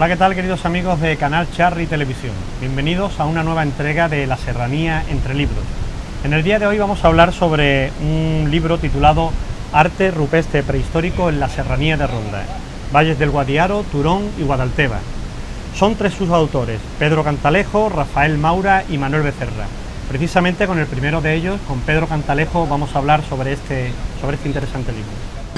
Hola, ¿qué tal, queridos amigos de Canal Charri Televisión? Bienvenidos a una nueva entrega de La Serranía entre libros. En el día de hoy vamos a hablar sobre un libro titulado Arte rupestre prehistórico en la Serranía de Ronda, Valles del Guadiaro, Turón y Guadalteba. Son tres sus autores, Pedro Cantalejo, Rafael Maura y Manuel Becerra. Precisamente con el primero de ellos, con Pedro Cantalejo, vamos a hablar sobre este interesante libro.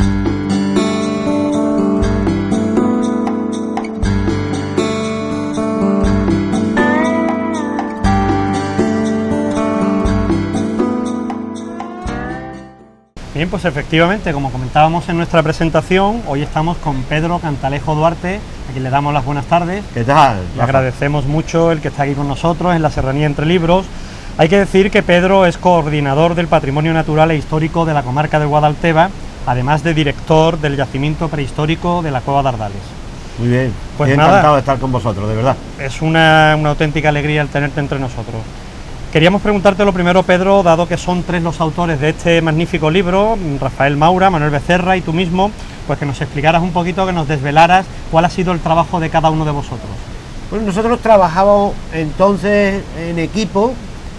Bien, pues efectivamente, como comentábamos en nuestra presentación, hoy estamos con Pedro Cantalejo Duarte, a quien le damos las buenas tardes. ¿Qué tal? Le agradecemos mucho el que está aquí con nosotros en la Serranía entre libros. Hay que decir que Pedro es coordinador del Patrimonio Natural e Histórico de la comarca de Guadalteba, además de director del yacimiento prehistórico de la Cueva de Ardales. Muy bien, Pues encantado de estar con vosotros, de verdad. Es una auténtica alegría el tenerte entre nosotros. Queríamos preguntarte lo primero, Pedro, dado que son tres los autores de este magnífico libro, Rafael Maura, Manuel Becerra y tú mismo, pues que nos explicaras un poquito, que nos desvelaras cuál ha sido el trabajo de cada uno de vosotros. Bueno, nosotros trabajábamos entonces en equipo,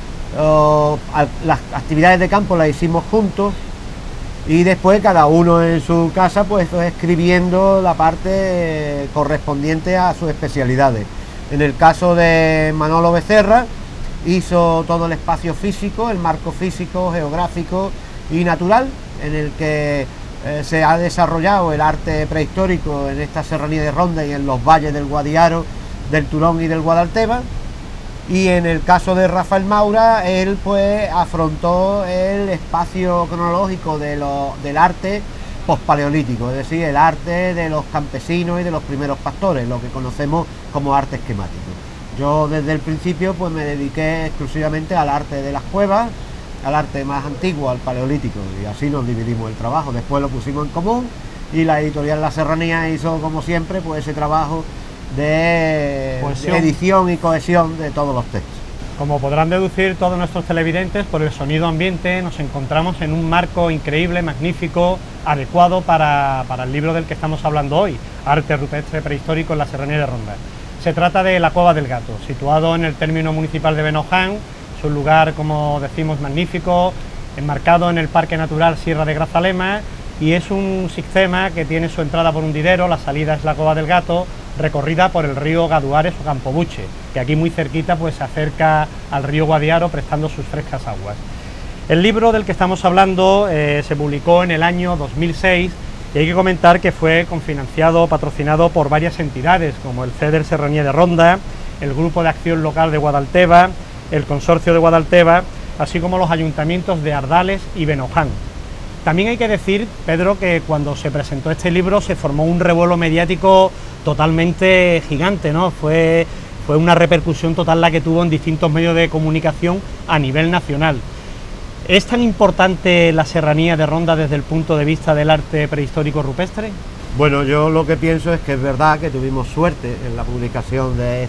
las actividades de campo las hicimos juntos y después cada uno en su casa pues escribiendo la parte correspondiente a sus especialidades. En el caso de Manolo Becerra, hizo todo el espacio físico, el marco físico, geográfico y natural en el que se ha desarrollado el arte prehistórico en esta serranía de Ronda y en los valles del Guadiaro, del Turón y del Guadalteba. Y en el caso de Rafael Maura, él pues afrontó el espacio cronológico del arte pospaleolítico, es decir, el arte de los campesinos y de los primeros pastores, lo que conocemos como arte esquemático. Yo desde el principio pues me dediqué exclusivamente al arte de las cuevas, al arte más antiguo, al paleolítico, y así nos dividimos el trabajo. Después lo pusimos en común y la editorial La Serranía hizo, como siempre, pues ese trabajo de edición y cohesión de todos los textos. Como podrán deducir todos nuestros televidentes, por el sonido ambiente nos encontramos en un marco increíble, magnífico, adecuado para el libro del que estamos hablando hoy, Arte rupestre prehistórico en la Serranía de Ronda. Se trata de la Cueva del Gato, situado en el término municipal de Benoján. Es un lugar, como decimos, magnífico, enmarcado en el Parque Natural Sierra de Grazalema, y es un sistema que tiene su entrada por Hundidero, la salida es la Cueva del Gato, recorrida por el río Gaduares o Campobuche, que aquí muy cerquita pues se acerca al río Guadiaro prestando sus frescas aguas. El libro del que estamos hablando se publicó en el año 2006, y hay que comentar que fue confinanciado, patrocinado por varias entidades, como el CEDER Serranía de Ronda, el Grupo de Acción Local de Guadalteba, el Consorcio de Guadalteba, así como los ayuntamientos de Ardales y Benoján. También hay que decir, Pedro, que cuando se presentó este libro se formó un revuelo mediático totalmente gigante, ¿no? Fue una repercusión total la que tuvo en distintos medios de comunicación a nivel nacional. ¿Es tan importante la Serranía de Ronda desde el punto de vista del arte prehistórico rupestre? Bueno, yo lo que pienso es que es verdad que tuvimos suerte en la publicación de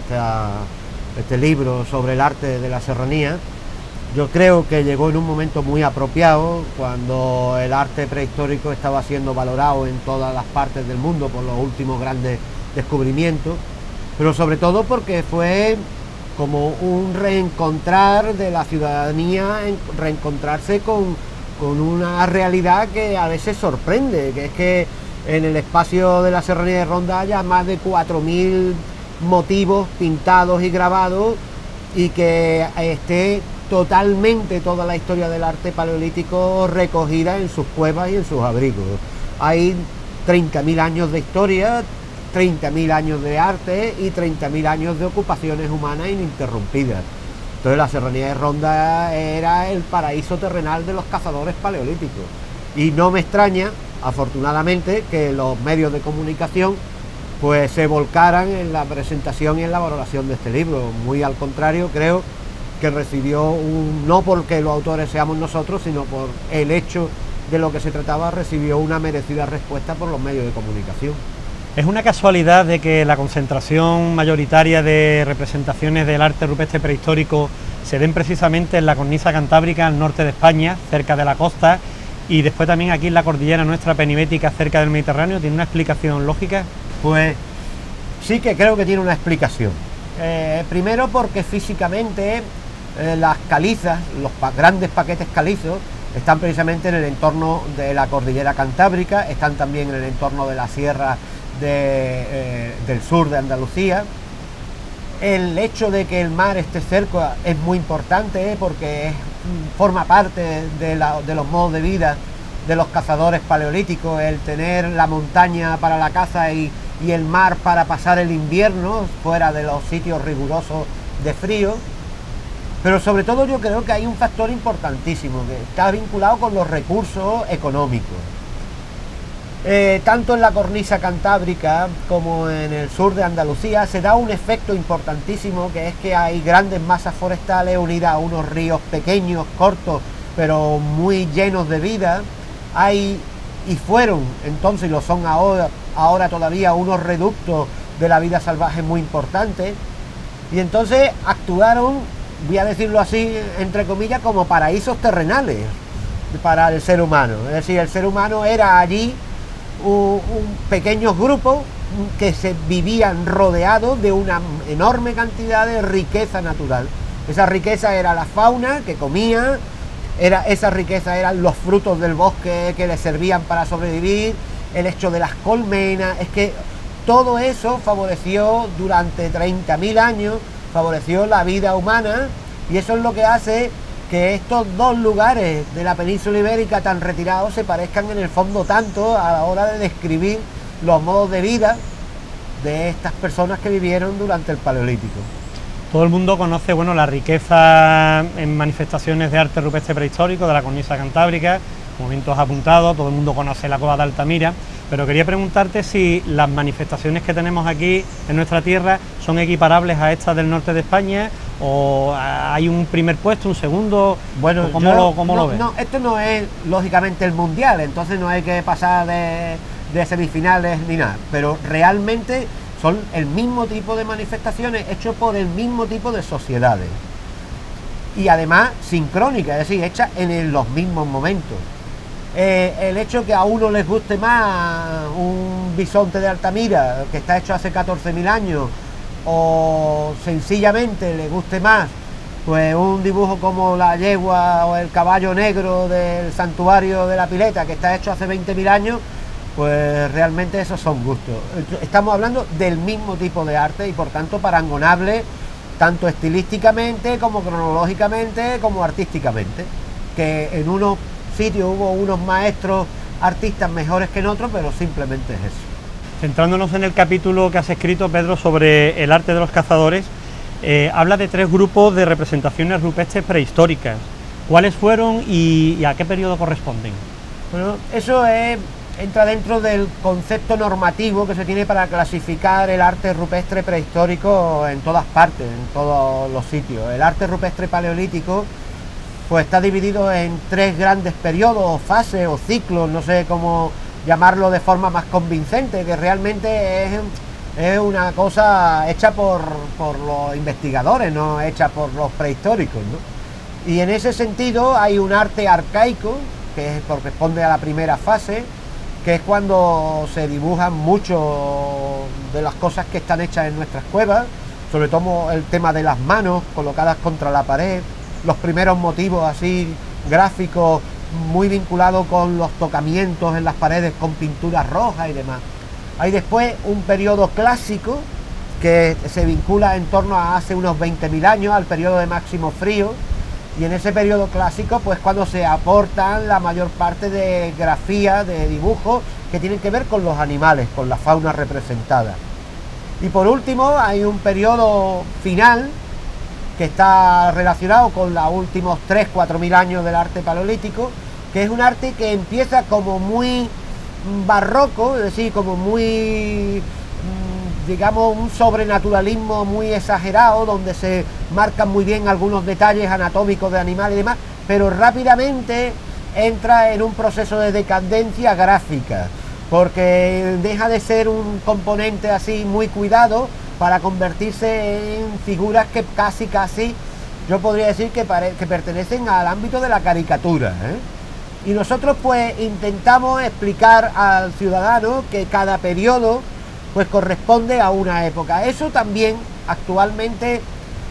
este libro sobre el arte de la serranía. Yo creo que llegó en un momento muy apropiado, cuando el arte prehistórico estaba siendo valorado en todas las partes del mundo por los últimos grandes descubrimientos, pero sobre todo porque fue como un reencontrar de la ciudadanía, reencontrarse con una realidad que a veces sorprende, que es que en el espacio de la Serranía de Ronda haya más de 4.000 motivos pintados y grabados, y que esté totalmente toda la historia del arte paleolítico recogida en sus cuevas y en sus abrigos. Hay 30.000 años de historia, 30.000 años de arte y 30.000 años de ocupaciones humanas ininterrumpidas. Entonces la Serranía de Ronda era el paraíso terrenal de los cazadores paleolíticos. Y no me extraña, afortunadamente, que los medios de comunicación pues se volcaran en la presentación y en la valoración de este libro. Muy al contrario, creo que recibió no porque los autores seamos nosotros, sino por el hecho de lo que se trataba, recibió una merecida respuesta por los medios de comunicación. ¿Es una casualidad de que la concentración mayoritaria de representaciones del arte rupestre prehistórico se den precisamente en la cornisa cantábrica al norte de España, cerca de la costa, y después también aquí en la cordillera nuestra penibética cerca del Mediterráneo? ¿Tiene una explicación lógica? Pues sí que creo que tiene una explicación. Primero porque físicamente las calizas, los grandes paquetes calizos, están precisamente en el entorno de la cordillera cantábrica, están también en el entorno de la sierra del sur de Andalucía. El hecho de que el mar esté cerca es muy importante, porque forma parte de los modos de vida de los cazadores paleolíticos, el tener la montaña para la caza y el mar para pasar el invierno fuera de los sitios rigurosos de frío. Pero sobre todo yo creo que hay un factor importantísimo que está vinculado con los recursos económicos. Tanto en la cornisa cantábrica como en el sur de Andalucía se da un efecto importantísimo, que es que hay grandes masas forestales unidas a unos ríos pequeños, cortos, pero muy llenos de vida. Y fueron entonces, y lo son ahora todavía, unos reductos de la vida salvaje muy importantes. Y entonces actuaron, voy a decirlo así, entre comillas, como paraísos terrenales para el ser humano. Es decir, el ser humano era allí un pequeños grupos que se vivían rodeados de una enorme cantidad de riqueza natural. Esa riqueza era la fauna que comía, esa riqueza eran los frutos del bosque que les servían para sobrevivir, el hecho de las colmenas. Es que todo eso favoreció durante 30.000 años, favoreció la vida humana, y eso es lo que hace que estos dos lugares de la península ibérica tan retirados se parezcan en el fondo tanto a la hora de describir los modos de vida de estas personas que vivieron durante el Paleolítico. Todo el mundo conoce, bueno, la riqueza en manifestaciones de arte rupestre prehistórico de la cornisa cantábrica, momentos apuntados, todo el mundo conoce la cueva de Altamira, pero quería preguntarte si las manifestaciones que tenemos aquí en nuestra tierra son equiparables a estas del norte de España, o hay un primer puesto, un segundo. Bueno, ¿cómo lo ves? No, esto no es lógicamente el mundial, entonces no hay que pasar de semifinales ni nada, pero realmente son el mismo tipo de manifestaciones hechos por el mismo tipo de sociedades, y además sincrónicas, es decir, hechas en los mismos momentos. El hecho que a uno les guste más un bisonte de Altamira que está hecho hace 14.000 años, o sencillamente le guste más pues un dibujo como la yegua o el caballo negro del santuario de la Pileta que está hecho hace 20.000 años, pues realmente esos son gustos. Estamos hablando del mismo tipo de arte y por tanto parangonable tanto estilísticamente como cronológicamente como artísticamente, que en unos sitios hubo unos maestros artistas mejores que en otros, pero simplemente es eso. Centrándonos en el capítulo que has escrito, Pedro, sobre el arte de los cazadores, habla de 3 grupos de representaciones rupestres prehistóricas. ¿Cuáles fueron y a qué periodo corresponden? Bueno, eso entra dentro del concepto normativo que se tiene para clasificar el arte rupestre prehistórico en todas partes, en todos los sitios. El arte rupestre paleolítico pues está dividido en 3 grandes periodos, fases o ciclos, no sé cómo llamarlo de forma más convincente, que realmente es una cosa hecha por los investigadores, no hecha por los prehistóricos, ¿no? Y en ese sentido hay un arte arcaico, que corresponde a la primera fase, que es cuando se dibujan mucho de las cosas que están hechas en nuestras cuevas, sobre todo el tema de las manos colocadas contra la pared, los primeros motivos así gráficos muy vinculados con los tocamientos en las paredes con pinturas rojas y demás. Hay después un periodo clásico que se vincula en torno a hace unos 20.000 años, al periodo de máximo frío, y en ese periodo clásico pues cuando se aportan la mayor parte de grafía, de dibujos que tienen que ver con los animales, con la fauna representada. Y por último hay un periodo final que está relacionado con los últimos 3.000-4.000 años del arte paleolítico, que es un arte que empieza como muy barroco, es decir, como muy, digamos, un sobrenaturalismo muy exagerado, donde se marcan muy bien algunos detalles anatómicos de animales y demás, pero rápidamente entra en un proceso de decadencia gráfica, porque deja de ser un componente así muy cuidado para convertirse en figuras que casi, yo podría decir que pertenecen al ámbito de la caricatura, ¿eh? Y nosotros pues intentamos explicar al ciudadano que cada periodo pues corresponde a una época. Eso también actualmente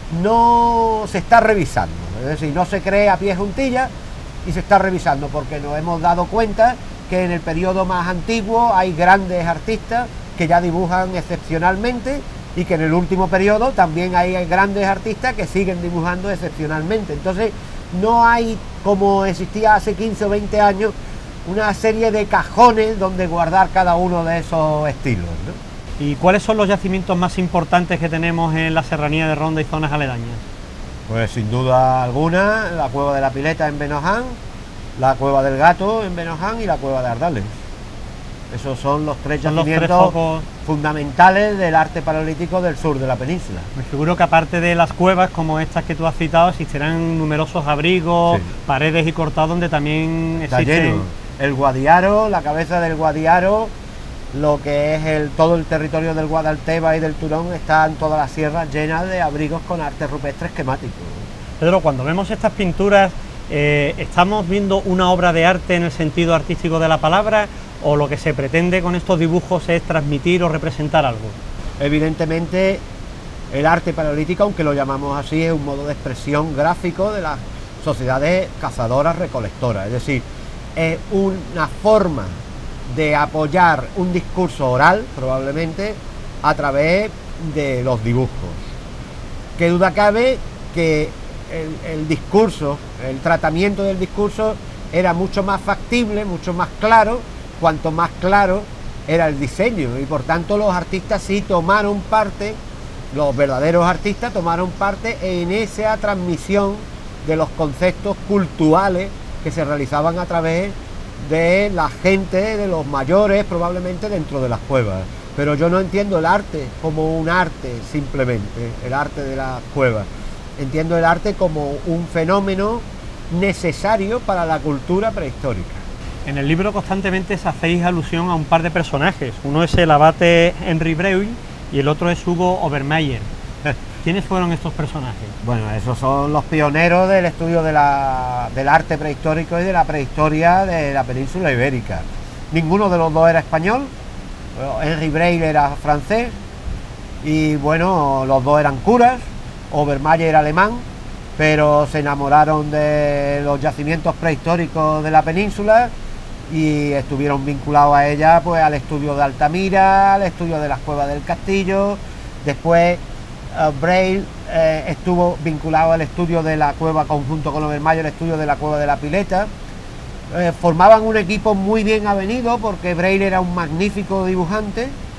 no se está revisando, es decir, no se cree a pie juntillas y se está revisando porque nos hemos dado cuenta que en el periodo más antiguo hay grandes artistas que ya dibujan excepcionalmente y que en el último periodo también hay grandes artistas que siguen dibujando excepcionalmente. Entonces no hay, como existía hace 15 o 20 años, una serie de cajones donde guardar cada uno de esos estilos, ¿no? ¿Y cuáles son los yacimientos más importantes que tenemos en la serranía de Ronda y zonas aledañas? Pues sin duda alguna, la Cueva de la Pileta en Benoján, la Cueva del Gato en Benoján y la Cueva de Ardales. Esos son los tres yacimientos fundamentales del arte paleolítico del sur de la península. Me figuro que aparte de las cuevas como estas que tú has citado, existirán numerosos abrigos, sí, paredes y cortados donde también está existen... lleno. El Guadiaro, la cabeza del Guadiaro, lo que es todo el territorio del Guadalteba y del Turón, están todas las sierras llenas de abrigos con arte rupestre esquemático. Pedro, cuando vemos estas pinturas, ¿estamos viendo una obra de arte en el sentido artístico de la palabra o lo que se pretende con estos dibujos es transmitir o representar algo? Evidentemente el arte paleolítico, aunque lo llamamos así, es un modo de expresión gráfico de las sociedades cazadoras recolectoras, es decir, es una forma de apoyar un discurso oral, probablemente, a través de los dibujos. Qué duda cabe que el discurso, el tratamiento del discurso era mucho más factible, mucho más claro, cuanto más claro era el diseño, y por tanto los artistas sí tomaron parte, los verdaderos artistas tomaron parte en esa transmisión de los conceptos culturales que se realizaban a través de la gente, de los mayores, probablemente dentro de las cuevas. Pero yo no entiendo el arte como un arte simplemente, el arte de las cuevas. Entiendo el arte como un fenómeno necesario para la cultura prehistórica. En el libro constantemente hacéis alusión a un par de personajes. Uno es el abate Henry Breuil y el otro es Hugo Obermayer. ¿Quiénes fueron estos personajes? Bueno, esos son los pioneros del estudio del arte prehistórico y de la prehistoria de la península ibérica. Ninguno de los dos era español. Henry Breuil era francés y bueno, los dos eran curas. Obermayer era alemán, pero se enamoraron de los yacimientos prehistóricos de la península y estuvieron vinculados a ella, pues al estudio de Altamira, al estudio de las cuevas del castillo. Después Breuil estuvo vinculado al estudio de la cueva, conjunto con Obermayer, el estudio de la Cueva de la Pileta. Formaban un equipo muy bien avenido porque Breuil era un magnífico dibujante